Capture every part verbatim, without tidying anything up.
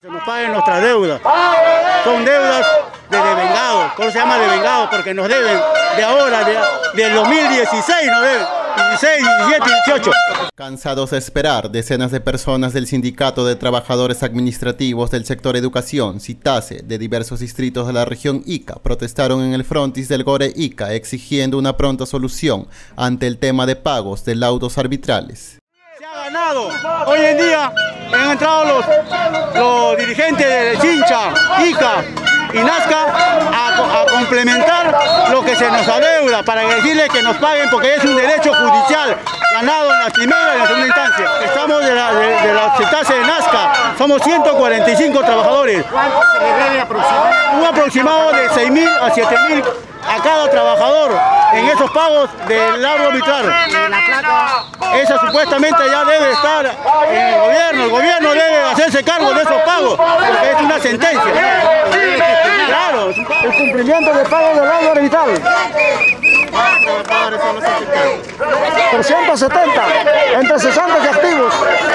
Se nos paguen nuestras deudas. Son deudas de devengados. ¿Cómo se llama devengados? Porque nos deben de ahora, de, del dos mil dieciséis nos deben. dieciséis, diecisiete, dieciocho. Cansados de esperar, decenas de personas del Sindicato de Trabajadores Administrativos del Sector Educación, SITASE, de diversos distritos de la región Ica, protestaron en el frontis del Gore Ica, exigiendo una pronta solución ante el tema de pagos de laudos arbitrales. Se ha ganado. Hoy en día han entrado los, los dirigentes de Chincha, Ica y Nazca a, a complementar lo que se nos adeuda para decirles que nos paguen, porque es un derecho judicial ganado en la primera y en la segunda instancia. Estamos de la, de, de la SITASE de Nazca, somos ciento cuarenta y cinco trabajadores. ¿Cuánto se le debe aproximadamente? Un aproximado de seis mil a siete mil a cada trabajador en esos pagos del laudo arbitral. La plata. Esa supuestamente ya debe estar en el gobierno, el gobierno debe hacerse cargo de esos pagos, porque es una sentencia. Claro, el cumplimiento del pago del laudo arbitral. ¿Cuántos trabajadores son los afectados? trescientos setenta, entre cesantes y activos.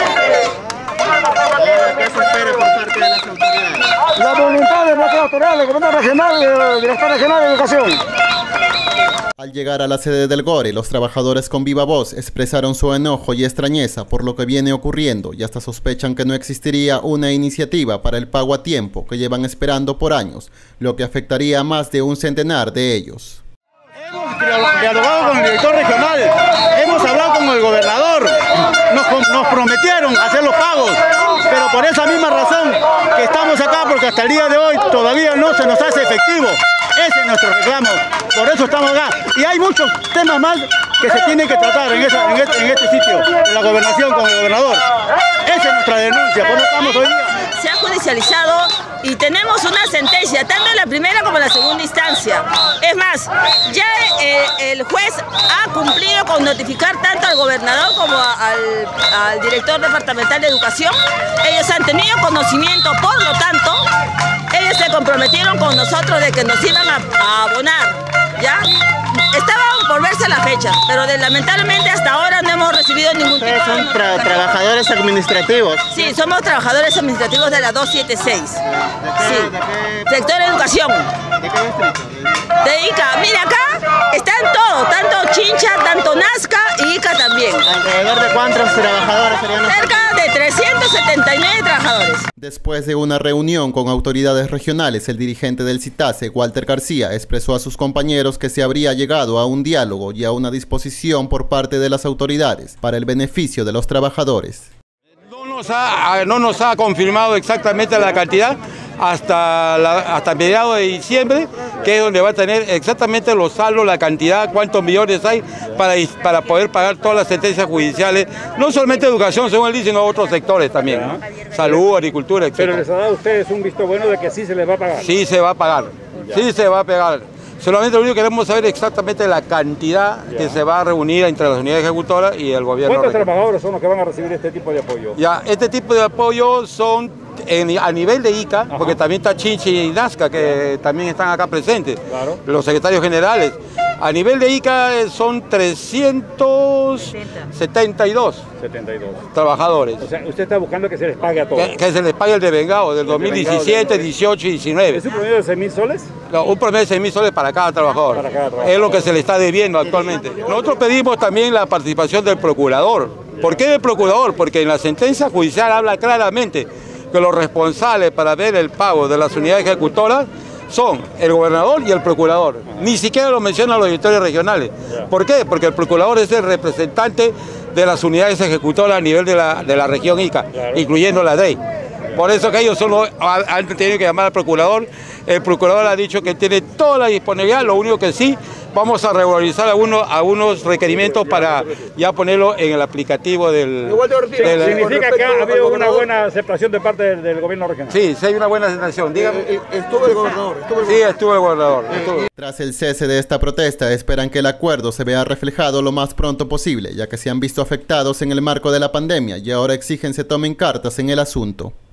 ¿Qué se espera por parte de las autoridades? La voluntad de nuestra autoridad, del gobierno regional y del director regional de educación. Al llegar a la sede del Gore, los trabajadores con viva voz expresaron su enojo y extrañeza por lo que viene ocurriendo y hasta sospechan que no existiría una iniciativa para el pago a tiempo que llevan esperando por años, lo que afectaría a más de un centenar de ellos. Hemos dialogado con el director regional, hemos hablado con el gobernador, nos, nos prometieron hacer los pagos, pero por esa misma razón que estamos acá, porque hasta el día de hoy todavía no se nos hace efectivo. Ese es nuestro reclamo, por eso estamos acá. Y hay muchos temas más que se tienen que tratar en, esa, en, este, en este sitio, en la gobernación con el gobernador. Esa es nuestra denuncia, por eso estamos hoy día. Se ha judicializado y tenemos una sentencia, tanto en la primera como en la segunda instancia. Es más, ya eh, el juez ha cumplido con notificar tanto al gobernador como al, al director departamental de educación. Ellos han tenido conocimiento, por lo tanto, ellos se comprometieron con nosotros de que nos iban a, a abonar, ¿ya? Estaban por verse la fecha, pero de, lamentablemente hasta ahora no hemos recibido ningún tipo de... ¿Ustedes son tra trabajadores administrativos? Sí, somos trabajadores administrativos de la doscientos setenta y seis. Sí. ¿De qué, Sector educación. ¿De qué distrito? De Ica. Mira, acá están todos, tanto Chincha, tanto Nazca y Ica también. ¿Alrededor de cuántos trabajadores serían los... Cerca de trescientos setenta y nueve trabajadores. Después de una reunión con autoridades regionales, el dirigente del SITASE, Walter García, expresó a sus compañeros que se habría llegado a un diálogo y a una disposición por parte de las autoridades para el beneficio de los trabajadores. No nos ha, no nos ha confirmado exactamente la cantidad hasta, la, hasta mediados de diciembre, que es donde va a tener exactamente los saldos, la cantidad, cuántos millones hay para, para poder pagar todas las sentencias judiciales, no solamente educación, según él dice, sino otros sectores también, ¿no? Salud, agricultura, etcétera. Pero les ha dado a ustedes un visto bueno de que sí se les va a pagar. Sí se va a pagar, sí se va a pagar. Solamente lo único que queremos saber exactamente la cantidad ya. que se va a reunir entre las unidades ejecutoras y el gobierno. ¿Cuántos regional. trabajadores son los que van a recibir este tipo de apoyo? Ya, este tipo de apoyo son en, a nivel de Ica, Ajá. porque también está Chincha y Nazca, que ya. también están acá presentes, claro. los secretarios generales. A nivel de Ica son trescientos setenta y dos trabajadores. O sea, usted está buscando que se les pague a todos. Que, que se les pague el devengado del dos mil diecisiete, dieciocho y diecinueve. ¿Es un promedio de seis mil soles? No, un promedio de seis mil soles para cada trabajador. Para cada trabajador. Es lo que se le está debiendo actualmente. Nosotros pedimos también la participación del procurador. ¿Por qué del procurador? Porque en la sentencia judicial habla claramente que los responsables para ver el pago de las unidades ejecutoras son el gobernador y el procurador. Ni siquiera lo mencionan los directores regionales. ¿Por qué? Porque el procurador es el representante de las unidades ejecutoras a nivel de la, de la región Ica, claro. incluyendo la D E I. Por eso que ellos solo han tenido que llamar al procurador. El procurador ha dicho que tiene toda la disponibilidad, lo único que sí, vamos a regularizar algunos, algunos requerimientos para ya ponerlo en el aplicativo del... Sí, del ¿Significa que ha habido una buena aceptación de parte del, del gobierno regional? Sí, sí hay una buena aceptación. Dígame. ¿Estuvo el gobernador? ¿Estuvo el sí, estuvo el gobernador. Estuvo. Tras el cese de esta protesta, esperan que el acuerdo se vea reflejado lo más pronto posible, ya que se han visto afectados en el marco de la pandemia y ahora exigen se tomen cartas en el asunto.